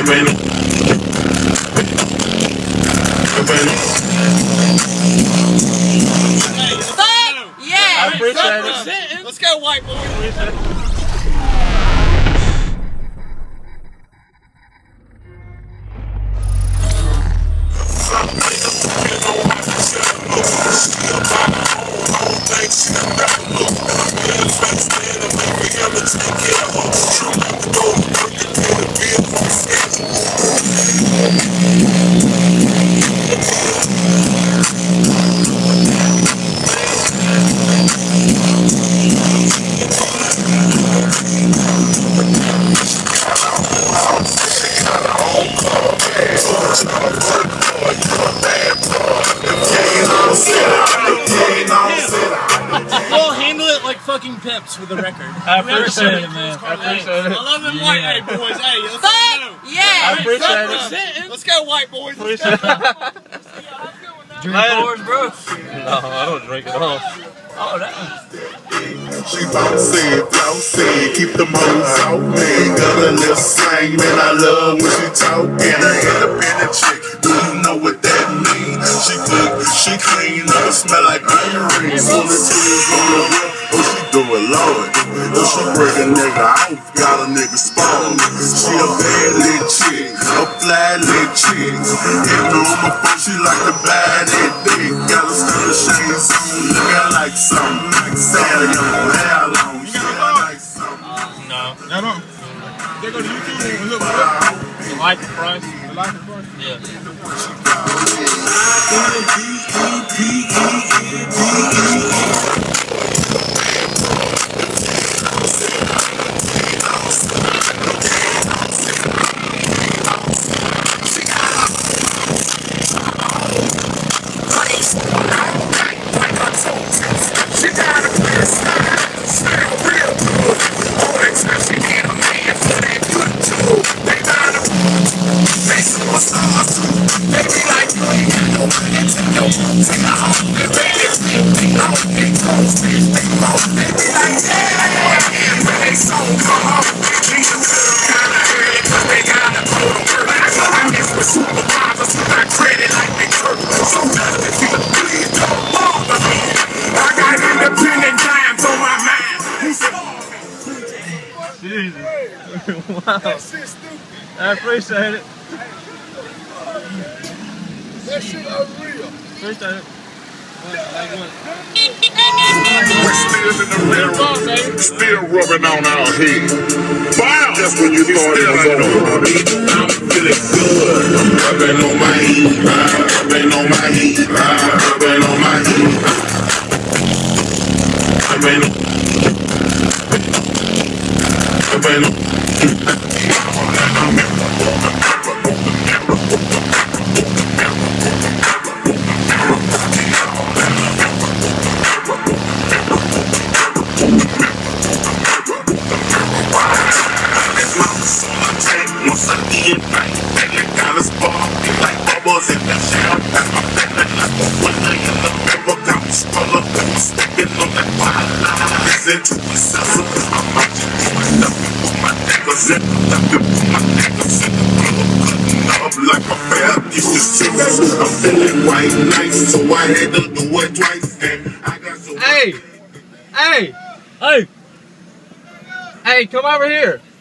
Yeah! I appreciate it. Let's go, white boy. We'll handle it like fucking pimps for the record. I appreciate it, man. I appreciate it. I love them white hey boys. Hey, let's go. I appreciate it. Let's go, white boys. Appreciate it. Drink yours, bro. No, I don't drink at all. Oh, that. She bouncy, keep them hoes out me. Got a little slang, man, I love when she talkin'. A independent chick, do you know what that mean? She cook, she clean, never smell like iron. Full of tears on the whip, oh she do it, Lord. Oh she break a nigga off, got a nigga spawn. She a bad little chick, a fly little chick. Hitting on my phone, she like the bad dick. Got a set of shades on, looking like something. Hair long, you got like No. I don't. They go to YouTube and look for it. The life of Christ. The life of Christ? Yeah. Wow. That shit stupid. I appreciate it. That shit unreal. Appreciate it. We're still in the railroad, still rubbing on our head. Wow! Just when you thought it was over. I'm feeling good. I'm rubbing on my heat. Rubbing on my heat. Rubbing on my heat. Rubbing on. I'm feeling white nice, so I had to do it twice. I got so Hey! Hey! Hey! Hey, come over here.